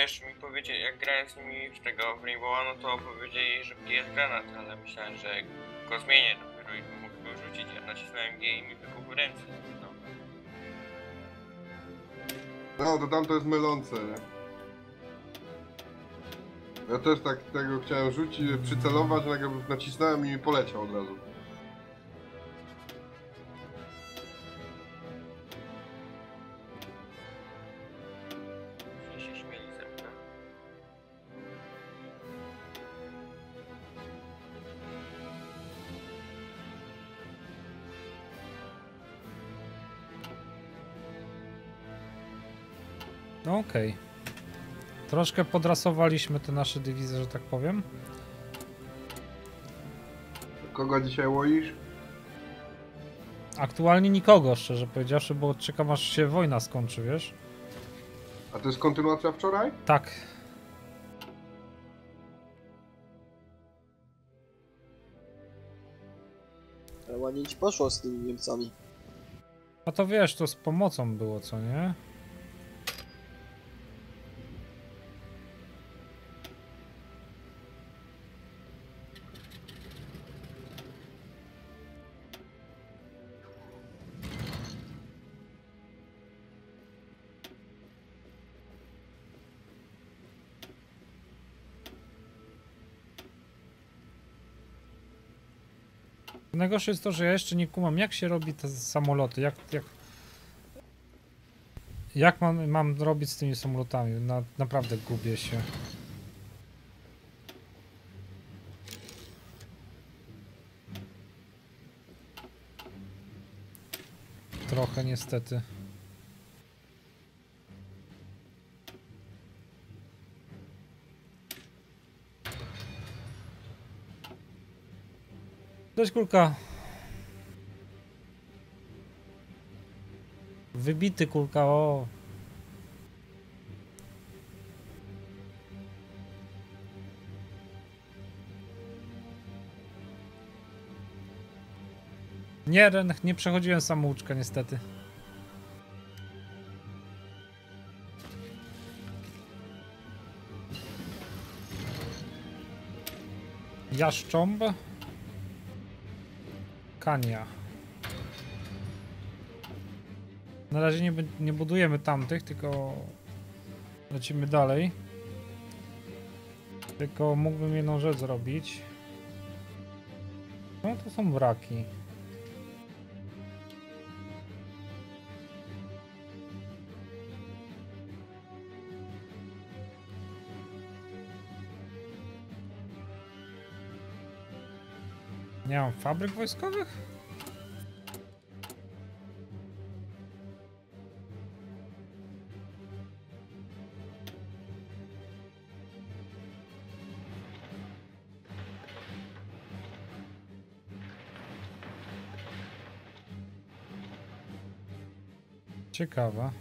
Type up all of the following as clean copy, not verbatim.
wiesz, mi powiedzieli, jak grałem z nimi w tego w Rainbowa, no to powiedzieli, że jest granat, ale myślałem, że go zmienię dopiero i mógł go rzucić. Ja nacisnąłem G i mi wybuchł ręce. No. No, to tam to jest mylące, nie? Ja też tak tego chciałem rzucić, przycelować, nacisnąłem i mi poleciał od razu. Oni się śmieli ze mnie. No okej. Troszkę podrasowaliśmy te nasze dywizje, że tak powiem. Kogo dzisiaj łoisz? Aktualnie nikogo, szczerze powiedziawszy, bo czekam aż się wojna skończy, wiesz? A to jest kontynuacja wczoraj? Tak. Ale ładnie ci poszło z tymi Niemcami. A to wiesz, to z pomocą było, co nie? Najgorsze jest to, że ja jeszcze nie kumam, jak się robi te samoloty, jak mam robić z tymi samolotami. Naprawdę gubię się. Trochę niestety. Cześć kulka. Wybity kulka, o. Nie, Ren, nie przechodziłem samouczka niestety. Jaszcząb. Kania. Na razie nie budujemy tamtych, tylko lecimy dalej. Tylko mógłbym jedną rzecz zrobić. No to są wraki. Nie mam fabryk wojskowych? Ciekawe.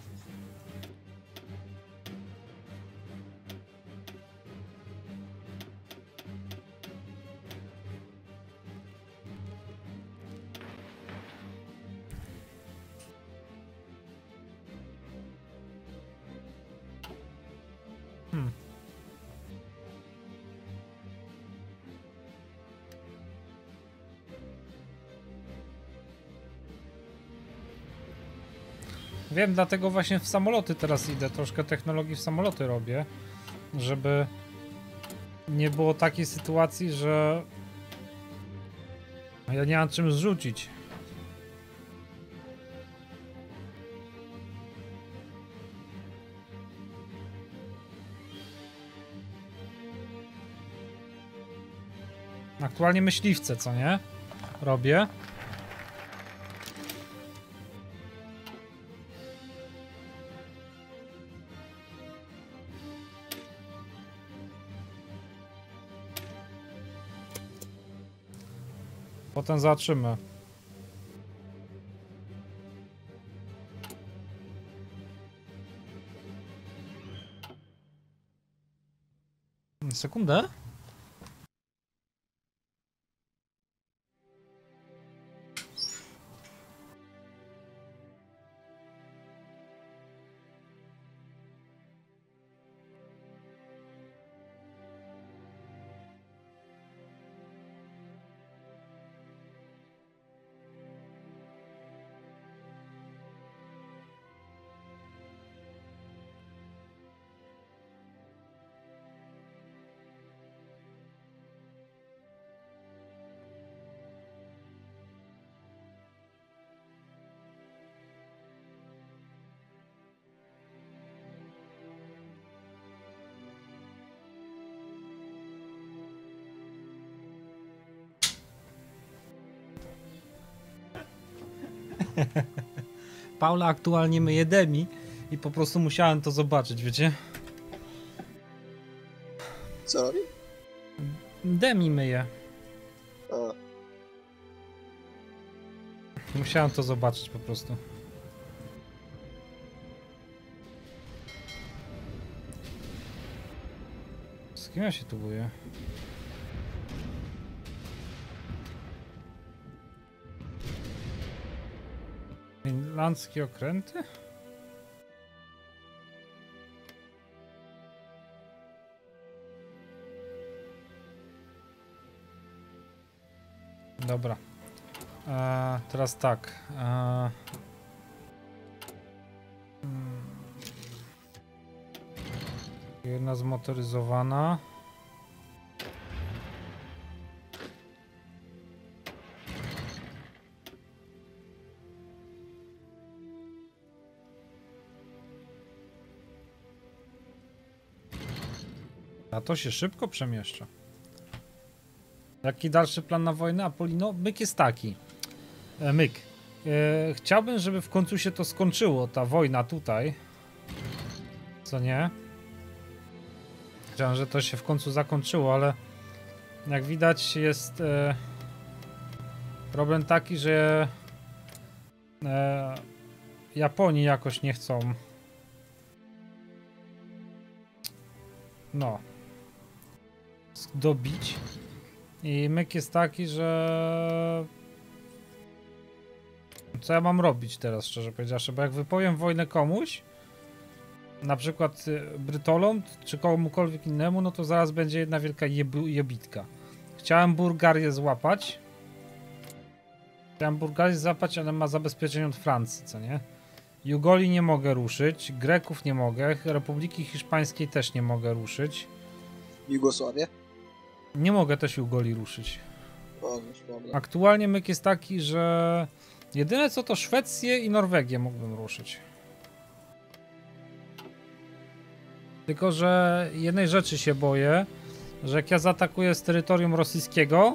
Wiem, dlatego właśnie w samoloty teraz idę, troszkę technologii w samoloty robię, żeby nie było takiej sytuacji, że ja nie mam czym zrzucić. Aktualnie myśliwce, co nie? Robię. Potem zobaczymy. Sekundę. Paula aktualnie myje Demi i po prostu musiałem to zobaczyć, wiecie? Co robi? Demi myje. A, Musiałem to zobaczyć po prostu. Z kim ja się tu boję? Finlandzkie okręty? Dobra. Teraz tak. Jedna zmotoryzowana. A to się szybko przemieszcza. Jaki dalszy plan na wojnę? Apolino? Myk jest taki. Myk. Chciałbym, żeby w końcu się to skończyło, ta wojna tutaj. Co nie? Chciałem, że to się w końcu zakończyło, ale jak widać jest problem taki, że Japonii jakoś nie chcą dobić. I myk jest taki, że co ja mam robić teraz, szczerze powiedziawszy, bo jak wypowiem wojnę komuś, na przykład Brytolom, czy komukolwiek innemu, no to zaraz będzie jedna wielka jebitka. Chciałem Bułgarię złapać. Ale ma zabezpieczenie od Francji, co nie? Jugolii nie mogę ruszyć, Greków nie mogę, Republiki Hiszpańskiej też nie mogę ruszyć. Jugosławię? Nie mogę też Jugolii ruszyć. O, już problem. Aktualnie myk jest taki, że jedyne co to Szwecję i Norwegię mógłbym ruszyć. Tylko, że jednej rzeczy się boję, że jak ja zaatakuję z terytorium rosyjskiego,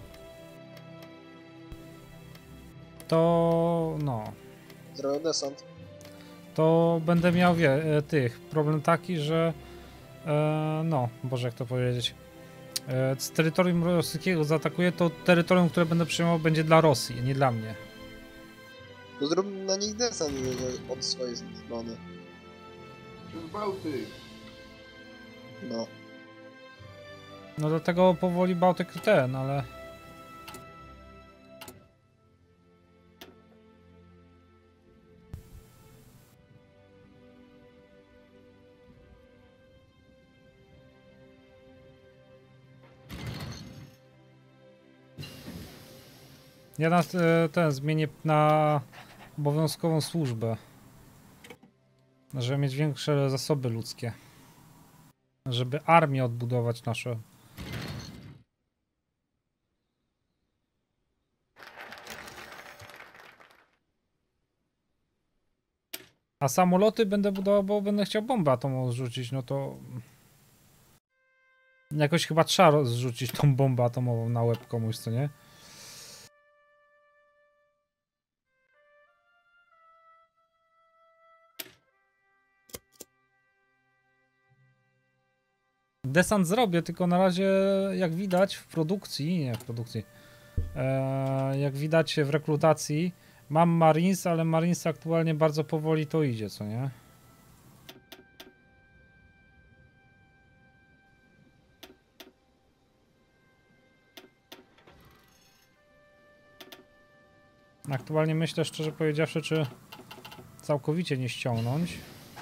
to Zrobię desant. to będę miał problem taki, że Boże, jak to powiedzieć, z terytorium rosyjskiego zaatakuję, to terytorium, które będę przyjmował, będzie dla Rosji, nie dla mnie. To zrób na nich desant od swojej strony. Przez Bałtyk. No. No dlatego powoli Bałtyk ale... Ja zmienię na obowiązkową służbę, żeby mieć większe zasoby ludzkie, żeby armię odbudować nasze. A samoloty będę budował, bo będę chciał bombę atomową zrzucić, no to jakoś chyba trzeba zrzucić tą bombę atomową na łeb komuś, co nie? Desant zrobię, tylko na razie jak widać w produkcji, jak widać w rekrutacji mam Marines, ale Marines aktualnie bardzo powoli to idzie, co nie? Aktualnie myślę, szczerze powiedziawszy, czy całkowicie nie ściągnąć,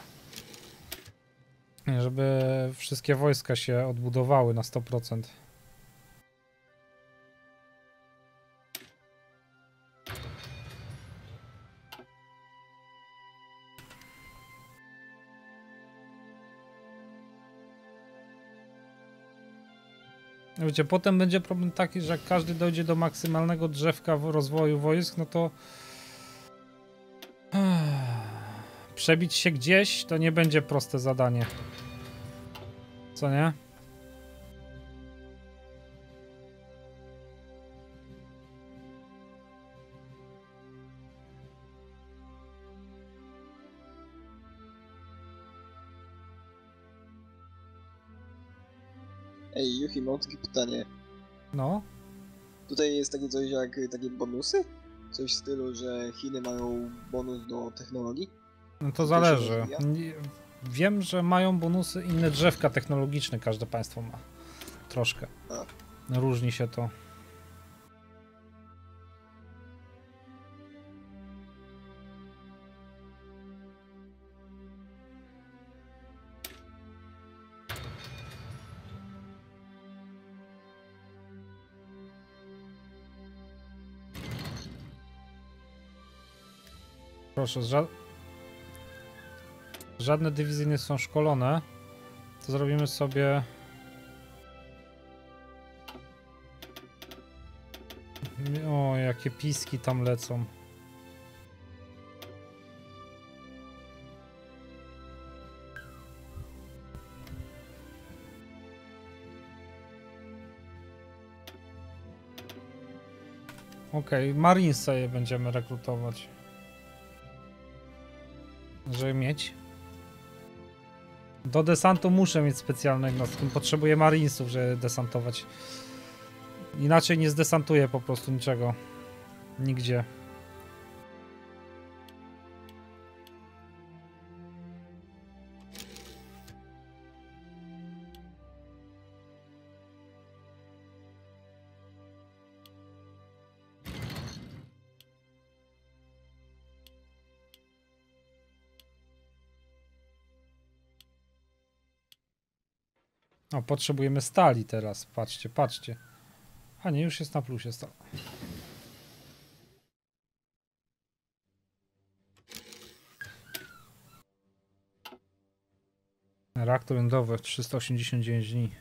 żeby wszystkie wojska się odbudowały na 100%. Wiecie, potem będzie problem taki, że jak każdy dojdzie do maksymalnego drzewka w rozwoju wojsk, no to przebić się gdzieś to nie będzie proste zadanie. Co nie? Ej, Yuki, mam takie pytanie. No, Tutaj jest takie coś jak takie bonusy? Coś w stylu, że Chiny mają bonus do technologii? no to To się zależy. rozwija? Wiem, że mają bonusy inne drzewka technologiczne, każde państwo ma. Troszkę. A. Różni się to. Proszę, żadne dywizje nie są szkolone. To zrobimy sobie... O, jakie piski tam lecą. Okej, Marinesa je będziemy rekrutować. Żeby mieć. Do desantu muszę mieć specjalnego, z tym potrzebuję Marinesów, żeby desantować. Inaczej nie zdesantuję po prostu niczego. Nigdzie. O, potrzebujemy stali teraz. Patrzcie, patrzcie. A nie, już jest na plusie stal. Reaktor jądrowy 389 dni.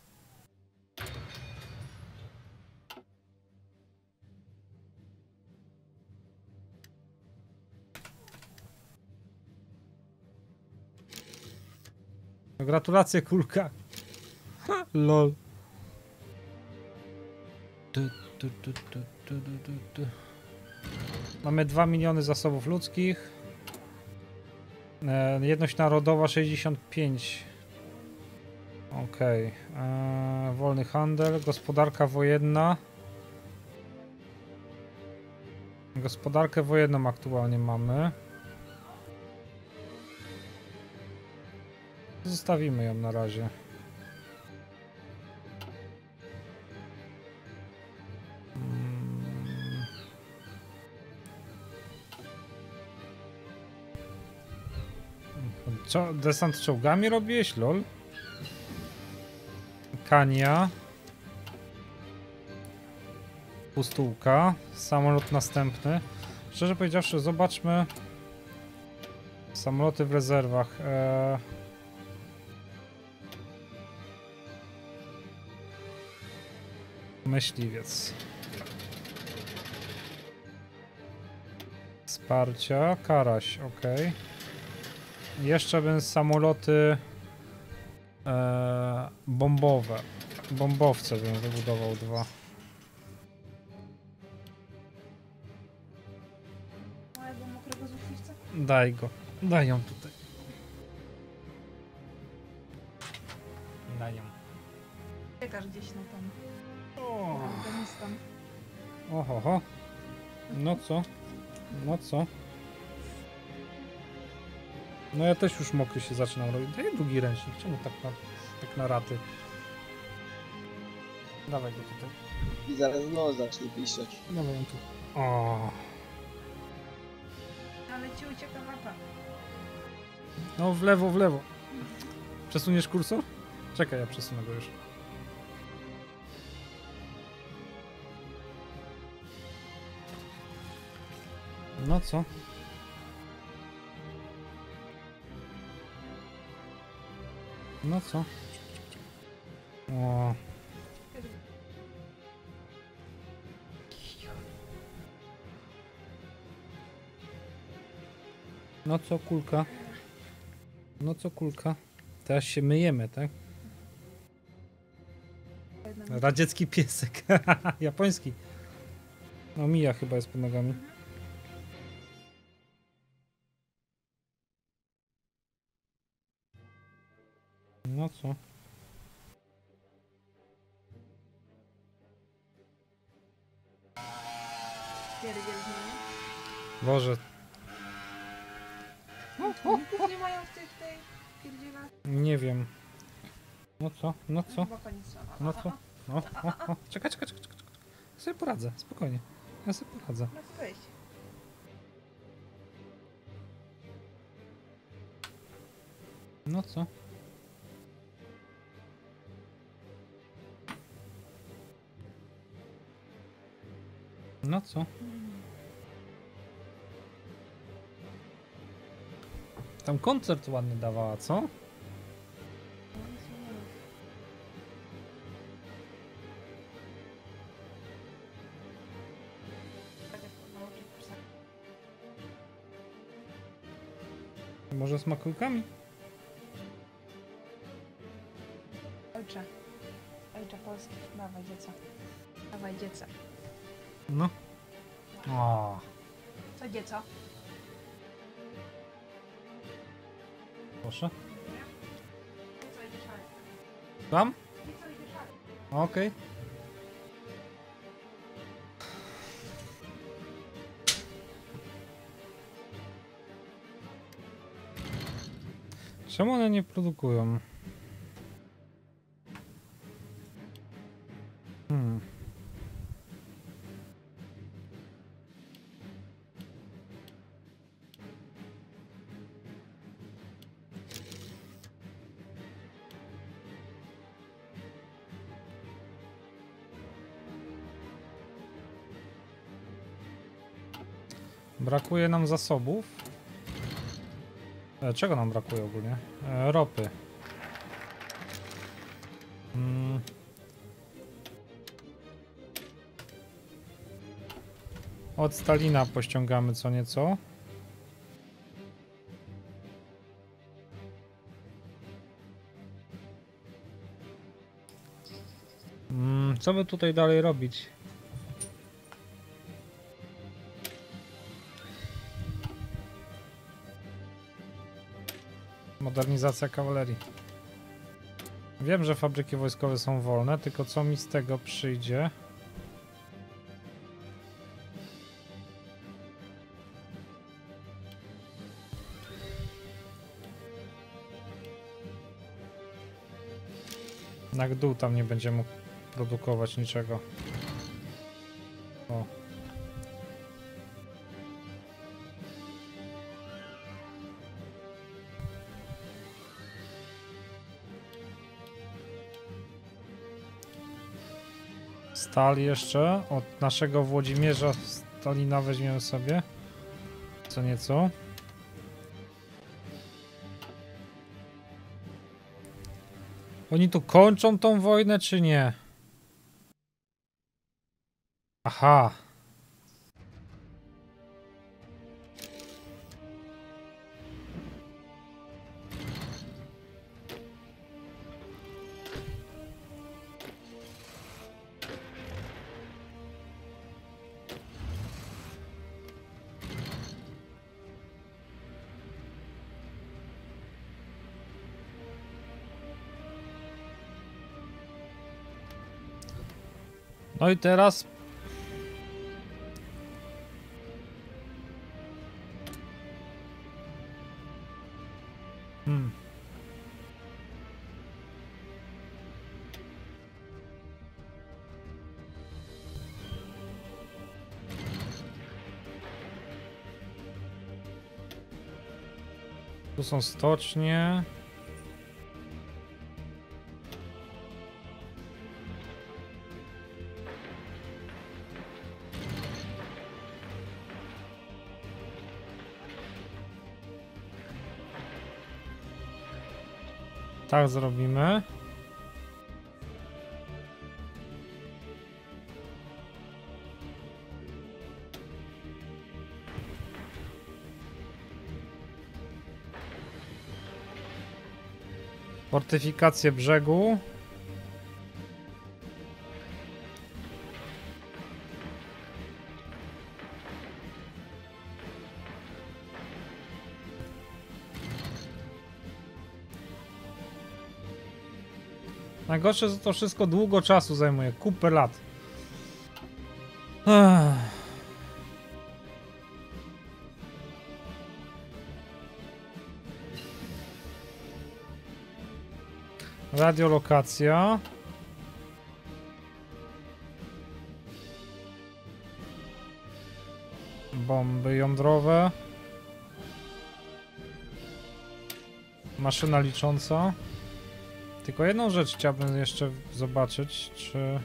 No, gratulacje, kulka. Lol. Mamy 2 miliony zasobów ludzkich. Jedność narodowa 65. Okej. Wolny handel, gospodarka wojenna. Gospodarkę wojenną aktualnie mamy. Zostawimy ją na razie. Co? Desant czołgami robiłeś? Lol. Kania. Pustułka. Samolot następny. Szczerze powiedziawszy, zobaczmy samoloty w rezerwach. Myśliwiec. Wsparcia. Karaś, ok. Jeszcze bym samoloty bombowe. Bombowce bym wybudował 2. Małego mokrego zuchwilca? Daj go. Daj ją tutaj. Daj ją. Czekasz gdzieś na ten O. Afganistan. Oho. No co? No co? No ja też już mokry się zaczynam robić. Daj drugi ręcznik. Czemu tak na raty? Dawaj go tutaj. I zaraz znowu zacznie piszczeć. Dawaj ją tu. O. Ale ci ucieka mapa. No w lewo, w lewo. Przesuniesz kursor? Czekaj, ja przesunę go już. No co? No co? O. No co, kulka? No co, kulka? Teraz się myjemy, tak? Radziecki piesek. Japoński. No Mija chyba jest pod nogami. No co? pierdziel z nimi. Boże, Ników nie mają w tej pierdzielach. nie wiem. No co? No co? Chyba koniec strzała. No co? O. Czekaj. Ja sobie poradzę, spokojnie. Ja sobie poradzę. No to wejść. No co? No co? Tam koncert ładny dawała, co? Może z makujkami? Ojcze polski, dawaj dzieca. Dawaj dzieca. No. O. Co dzieco? Proszę. Dzieco idzie szaleć. Tam? Dzieco idzie szaleć. Okej. Czemu one nie produkują? Brakuje nam zasobów. Czego nam brakuje ogólnie? Ropy. Od Stalina pościągamy co nieco. Co by tutaj dalej robić? Modernizacja kawalerii. Wiem, że fabryki wojskowe są wolne, tylko co mi z tego przyjdzie? Na dół tam nie będzie mógł produkować niczego. O. Stal jeszcze. Od naszego Włodzimierza Stalina weźmiemy sobie. Co nieco. Oni tu kończą tą wojnę, czy nie? Aha. No i teraz tu są stocznie. Tak zrobimy. Fortyfikację brzegu. Najgorsze, że to wszystko długo czasu zajmuje, kupę lat. Radiolokacja. Bomby jądrowe. Maszyna licząca. Tylko jedną rzecz chciałbym jeszcze zobaczyć, czy...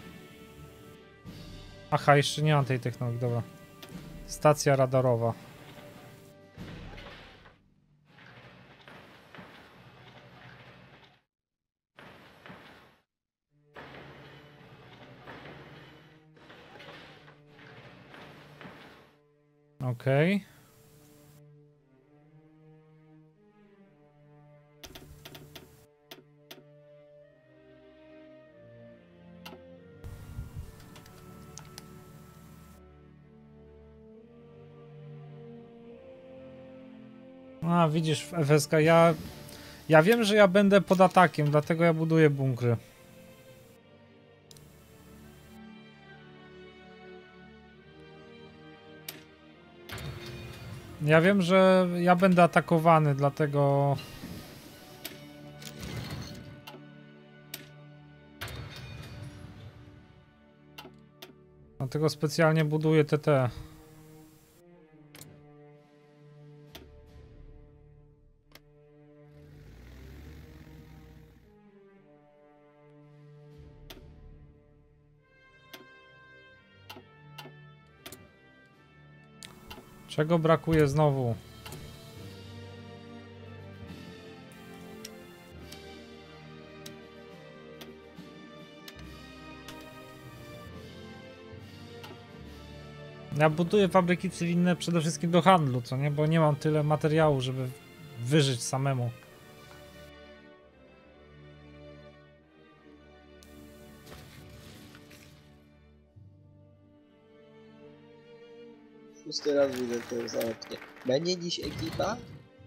Aha, jeszcze nie mam tej technologii, dobra. Stacja radarowa. Okej. A, widzisz, w FSK ja wiem, że ja będę pod atakiem, dlatego ja buduję bunkry. Ja wiem, że ja będę atakowany, dlatego... Dlatego specjalnie buduję TT. Czego brakuje znowu? Ja buduję fabryki cywilne przede wszystkim do handlu, co nie? Bo nie mam tyle materiału, żeby wyżyć samemu. Szósty raz widzę to za oknie. Będzie dziś ekipa?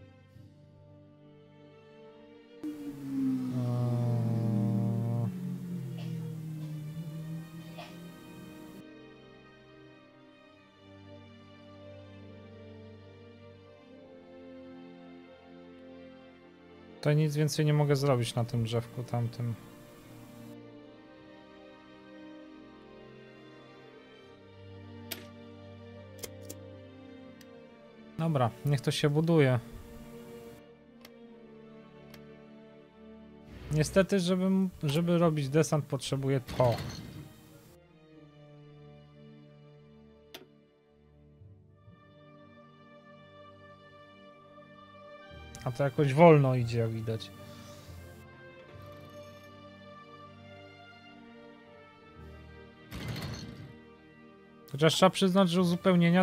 To nic więcej nie mogę zrobić na tym drzewku tamtym. Dobra, niech to się buduje. Niestety, żeby robić desant, potrzebuję to. A to jakoś wolno idzie, jak widać. Chociaż trzeba przyznać, że uzupełnienia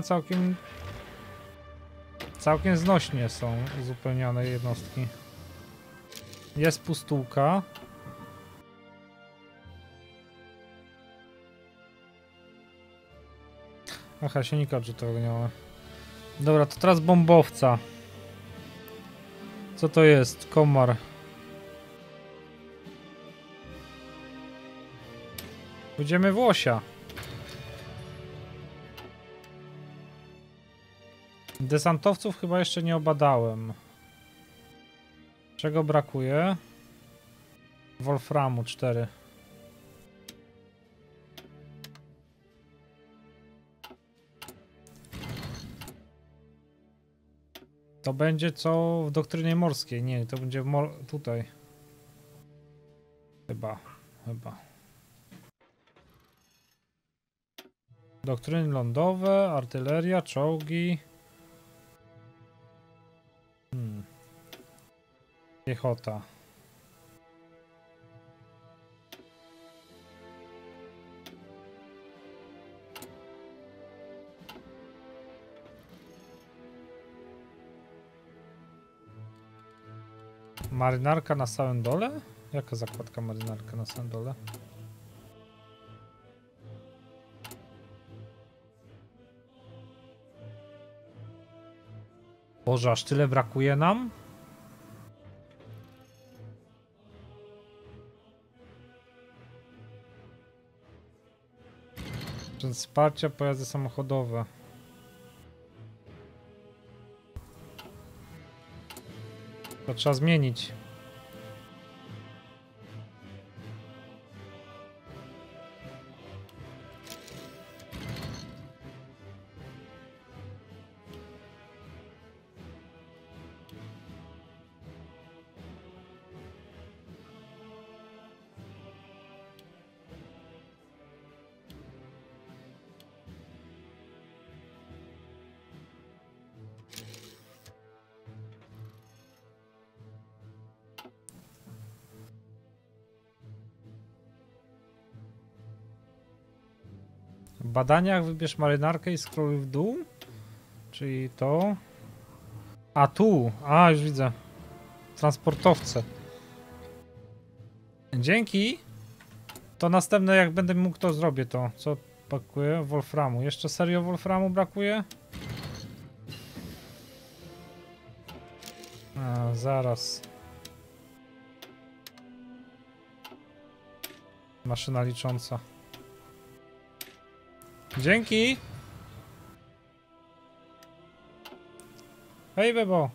całkiem znośnie są uzupełniane jednostki. Jest pustułka. Aha, silnika odrzutowego nie ma. Dobra, to teraz bombowca. Co to jest? Komar. Pójdziemy w łosia. Desantowców chyba jeszcze nie obadałem. Czego brakuje? Wolframu 4. To będzie co w doktrynie morskiej. Nie, to będzie tutaj. Chyba. Doktryny lądowe, artyleria, czołgi. Piechota. Marynarka na samym dole? Jaka zakładka marynarka na samym dole? Boże, aż tyle brakuje nam? Wsparcia, pojazdy samochodowe. To trzeba zmienić. W badaniach wybierz marynarkę i scrolluj w dół. Czyli to. A tu! A, już widzę. Transportowce. Dzięki! To następne, jak będę mógł, to zrobię to. Co pakuję? Wolframu. Jeszcze serio Wolframu brakuje? A, zaraz. Maszyna licząca. Dzięki! Hej, Bebo!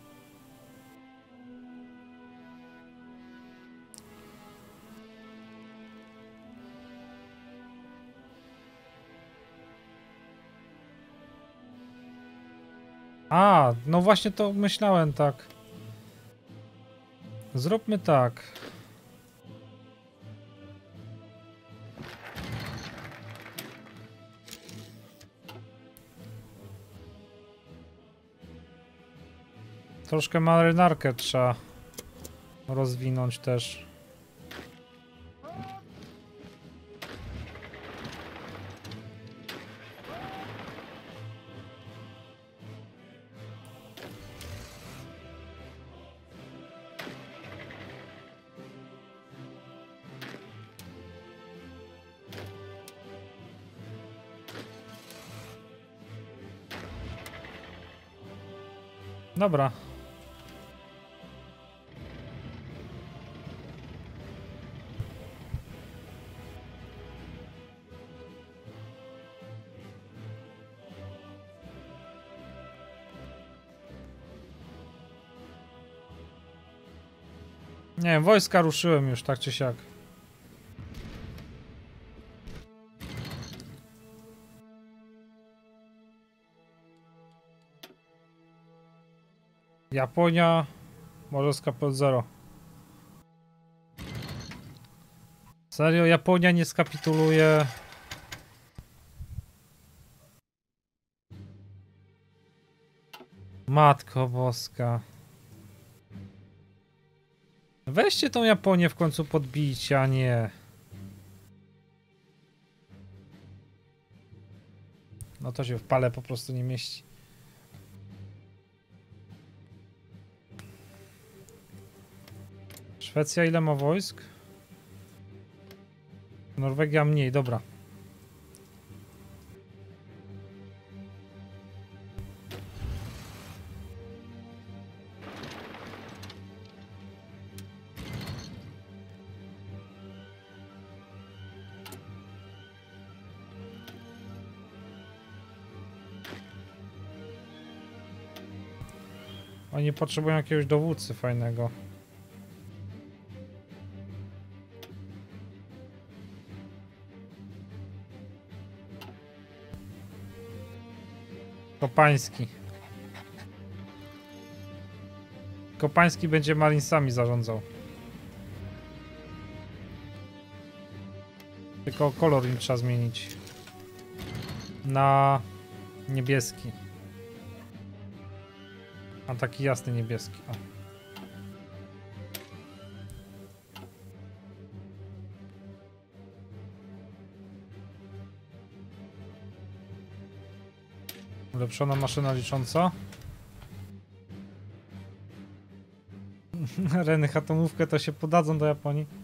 A, no właśnie to myślałem tak. Zróbmy tak. Troszkę marynarkę trzeba rozwinąć też. Dobra. Nie wiem, wojska ruszyłem już, tak czy siak. Japonia może skapać 0. Serio, Japonia nie skapituluje. Matko boska. Weźcie tą Japonię w końcu podbić, a nie. No to się w pale po prostu nie mieści. Szwecja ile ma wojsk? Norwegia mniej, dobra. Oni potrzebują jakiegoś dowódcy fajnego. Kopański. Kopański będzie Marinesami zarządzał. Tylko kolor im trzeba zmienić. Na niebieski. A taki jasny niebieski. O. Ulepszona maszyna licząca. Reny atomówkę to się podadzą do Japonii.